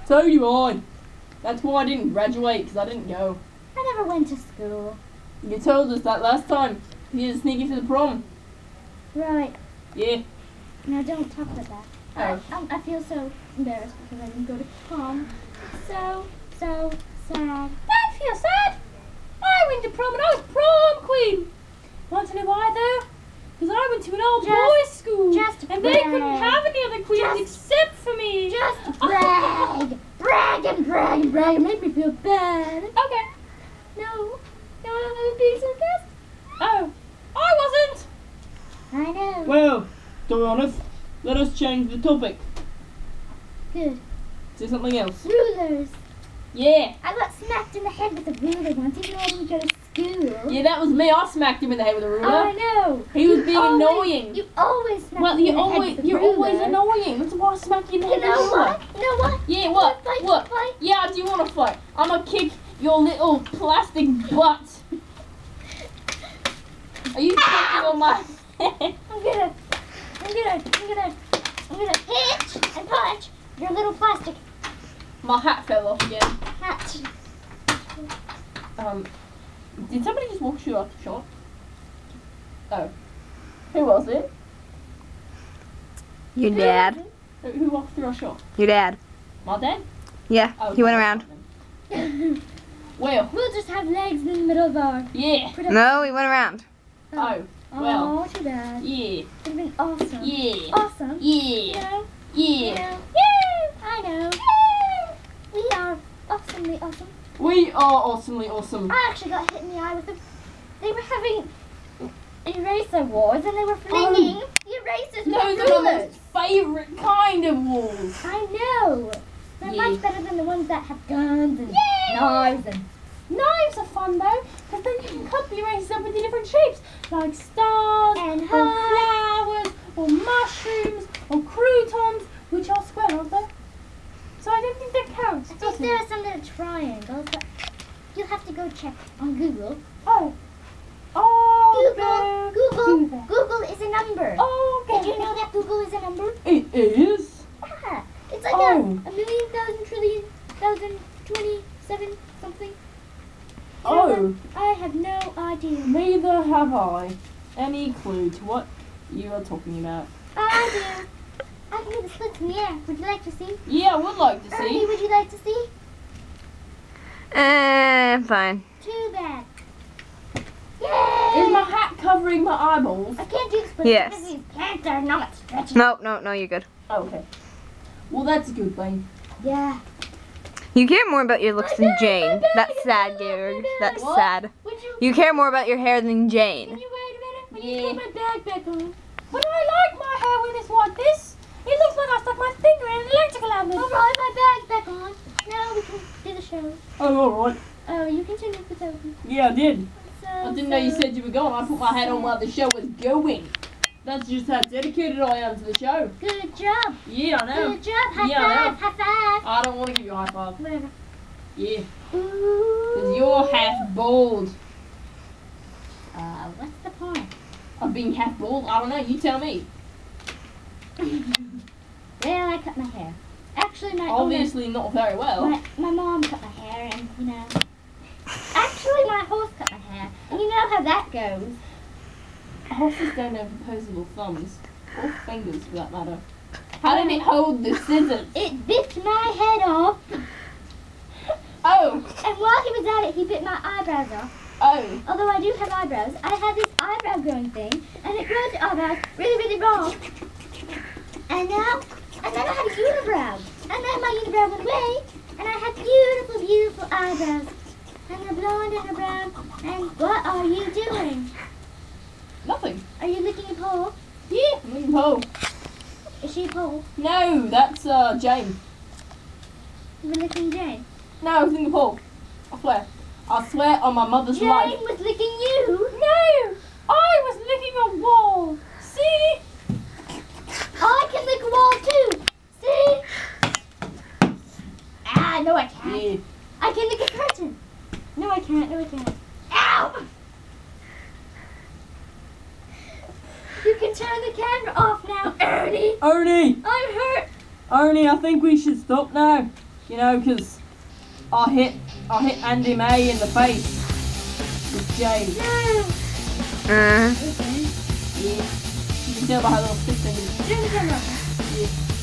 So do I. That's why I didn't graduate, because I didn't go. I never went to school. You told us that last time. You had to sneak into the prom. Right. Yeah. Now don't talk about that. Oh. I feel so embarrassed because I didn't go to prom. So sad. Don't feel sad. I went to prom and I was prom queen. Want to know why though? Because I went to an old boys' school. And they couldn't have any other queens except for me. Just brag. Brag and brag and brag. It made me feel bad. Okay. No, I was being sarcastic. Oh, I wasn't. I know. Well, Dorionithe, let us change the topic. Good. Do something else. Rulers. Yeah. I got smacked in the head with a ruler once, even though I didn't go to school. Yeah, that was me. I smacked him in the head with a ruler. I know. He was being annoying. You always smack Well, me in the head with a you're ruler. always annoying. That's why I smack you in the head You with a know ruler. what? You know what? Yeah, what? Fight, What? fight. Yeah, I do want to fight. I'm gonna kick your little plastic butt. Are you kicking on my head? I'm gonna hit and punch your little plastic My hat fell off again. hat. Did somebody just walk you out the shop? Oh. Who was it? Your dad. Who walked through our shop? Your dad. My dad? Yeah, Oh, he went around. Well, We'll just have legs in the middle of our yeah. production. No, he went around. Oh, well. Oh, too bad. Yeah. Would have been awesome. Yeah. Awesome. Yeah. Yeah. Yeah. I know. We are awesomely awesome. We are awesomely awesome. I actually got hit in the eye with them. They were having eraser wars and they were flinging the erasers with Those are my rulers. most favourite kind of walls. I know. They're Yeah. much better than the ones that have guns and Yay! knives and Knives are fun though, because then you can cut the erasers up into different shapes, like stars, And or hearts. flowers, or mushrooms, or croutons, which are square, aren't they? So I don't think that counts, I think does there it? are some that are triangles, but you'll have to go check on Google. Oh. Google is a number. Oh, okay. Did you know that Google is a number? It is? Yeah. It's like Oh. a million, thousand, trillion, thousand, 27, something. Oh. I have no idea. Neither have I any clue to what you are talking about. I do. I can do the splits in the air. Would you like to see? Yeah, I would like to Ernie, see. would you like to see? Fine. Too bad. Yay! Is my hat covering my eyeballs? I can't do the splits Yes. because these pants are not stretching. No, you're good. Oh, okay. Well, that's a good thing. Yeah. You care more about your looks My than bag, Jane. my bag, That's my sad, bag, George. my bag. That's What? sad. Would you? You care more about your hair than Can Jane. you wait a minute? When Yeah. you put my bag back on. But I like my hair when it's like this. It looks like I stuck my finger in an electrical outlet. All right, my bag's back on. Now we can do the show. Oh, alright. Oh, you continue without me. Yeah, I did. So, I didn't know you said you were going. I put my hat on while the show was going. That's just how dedicated I am to the show. Good job. Yeah, I know. Good job. High Yeah, I know. five. High five. I don't want to give you a high five. Whatever. Yeah, Ooh. because you're half bald. What's the point? Of being half bald? I don't know. You tell me. Well, I cut my hair. Actually, my Obviously not very well. my mom cut my hair, and you know. Actually, my horse cut my hair, and you know how that goes. Horses don't have opposable thumbs. Or fingers, for that matter. How did it hold the scissors? It bit my head off, Oh! and while he was at it, he bit my eyebrows off. Oh! Although I do have eyebrows, I have this eyebrow growing thing, and it grows the eyebrows really, really long. And then I have a unibrow. And then my unibrow went away, and I have beautiful, beautiful eyebrows. And they're blonde and they're brown. And what are you doing? Nothing. Are you licking a pole? Yeah, I'm looking pole. Is she a pole? No, that's Jane. You were licking Jane. No, I was looking pole. I swear. I swear on my mother's Jane life. was licking you. No! I was licking a wall. See? I can lick a wall too. See? Ah, no I can't. Yeah. I can lick a curtain. No I can't, no I can't. Ow! You can turn the camera off now, Ernie. Ernie! I'm hurt. Ernie, I think we should stop now. You know, because I hit Andy May in the face with Jane. Uh. Yeah. You can tell by her little stick fingers. Do the camera. Yeah.